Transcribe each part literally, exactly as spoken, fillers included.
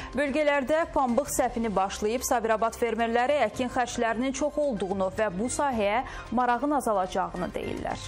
Bölgələrdə pambıq səfini başlayıb, Sabirabad fermerləri əkin xərclərinin çox olduğunu və bu sahəyə marağın azalacağını deyirlər.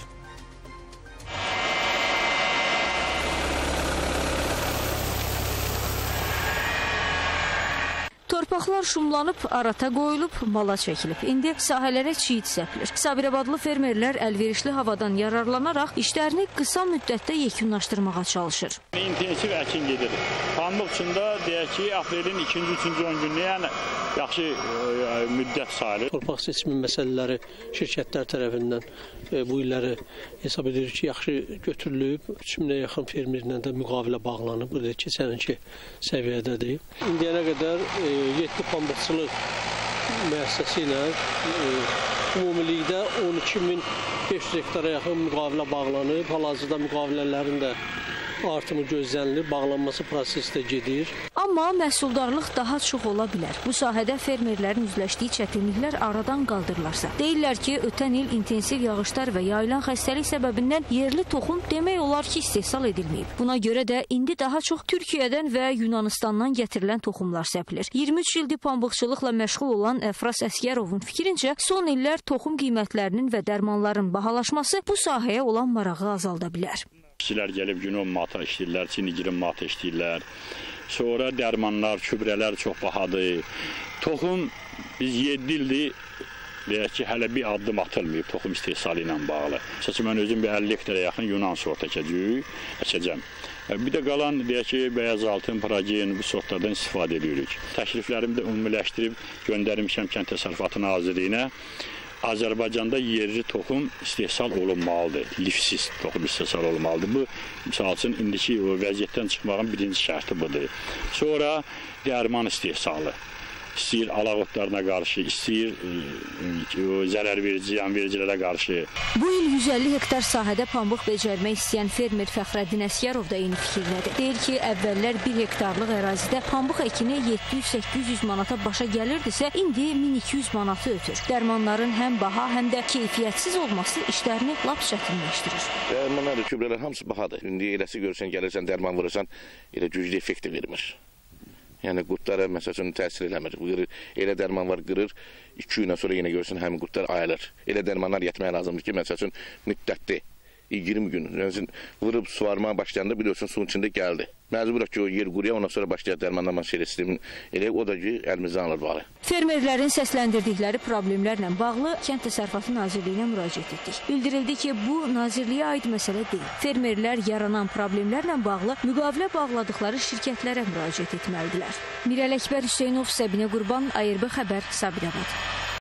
Torpaqlar şumlanıb, arata qoyulub, mala çəkilib. İndi sahələrə çiyid səpilir. Sabirabadlı fermerlər əlverişli havadan yararlanaraq işlərini qısa müddətdə yekunlaşdırmağa çalışır. İntensiv əkin gedir. Pambıq üçün də deyək ki, aprelin ikinci, üçüncü on günü, yəni yaxşı e, müddət sayılır. Torpaq seçimi məsələləri şirkətlər tərəfindən e, bu illəri hesab edir ki, yaxşı götürülüb. üç minə yaxın fermerlə də müqavilə bağlanıb. Burada keçənki səviyyədədir. İndiyənə qədər e, yeddi pambıqçılıq müəssisəsi ilə e, ümumilikdə on iki min beş yüz hektara yaxın müqavilə bağlanıb. Hal-hazırda müqavilələrin də artımı gözlənilir, bağlanması prosesi də gedir. Amma məhsuldarlıq daha çox ola bilər. Bu sahədə fermerlərin üzləşdiyi çətinliklər aradan qaldırılarsa. Deyirlər ki, ötən il intensiv yağışlar və yayılan xəstəlik səbəbindən yerli toxum demək olar ki, istehsal edilməyib. Buna görə də indi daha çox Türkiyədən və Yunanistandan gətirilən toxumlar səpilir. iyirmi üç ildir pambıqçılıqla məşğul olan Əfras Əskərovun fikrincə, son illər toxum qiymətlərinin və dərmanların bahalaşması bu sahəyə olan marağı azalda bilər. İşçilər gəlib günün mata işləyirlər, çinigirin mata işləyirlər. Sonra dərmanlar, kübrələr çox bahadır. Toxum biz yeddi ildir, deyək ki, hələ bir addım atılmayıb toxum istehsalı ilə bağlı. Məsələn, mən özüm bir əlli hektara yaxın Yunan sort əkəcəm. Bir də qalan, deyək ki, bəyaz altın, progen, bu sortlardan istifadə edirik. Təkliflərimi də ümumiləşdirib göndərmişəm Kənd Təsərrüfatı Nazirliyinə. Azərbaycanda yerli toxum istehsal olunmalıdır, lifsiz toxum istehsal olunmalıdır. Bu, misal üçün, indiki vəziyyətdən çıxmağın birinci şərti budur. Sonra dərman istehsalı. İstəyir alaq otlarına qarşı, istəyir zərər verici, ziyan vericilərə qarşı. Bu il yüz əlli hektar sahədə pambıq becərmək istəyən fermer Fəxrəddin Əskərov da eyni fikirdədir. Deyir ki, əvvəllər bir hektarlıq ərazidə pambıq əkini yeddi yüz səkkiz yüz manata başa gəlirdisə, indi min iki yüz manatı ötür. Dərmanların həm baha, həm də keyfiyyətsiz olması işlərini lap çətinləşdirir. Dərmanlar, kübrələr hamısı bahadır. İndi eləsi görürsən, gəlirsən, dərman vurursan, elə güclü effekti vermir. Yəni qurtlara məsələn təsir eləmir. Elə dərman var qırır, iki gündən sonra yenə görürsən həmin qurtlar ayılır. Elə dərmanlar yetməyə lazımdır ki, məsələn müddətli iyirmi gün vurub suvarmaya başlayanda biliyorsun suyun içində gəldi. Məcburaq ki, o yer quruya, ondan sonra başlayır dərmanlama sistemin elə o da ki, əlimizdən alır bağlı. Fermerlərin səsləndirdikləri problemlərlə bağlı Kənd Təsərrüfatı Nazirliyinə müraciət etdik. Bildirildi ki, bu nazirliyə aid məsələ deyil. Fermerlər yaranan problemlərlə bağlı müqavilə bağladıkları şirkətlərə müraciət etməlidirlər. Mirəl Əkbər Hüseynov, Səbinə Qurban, A R B Xəbər, Sabirabad.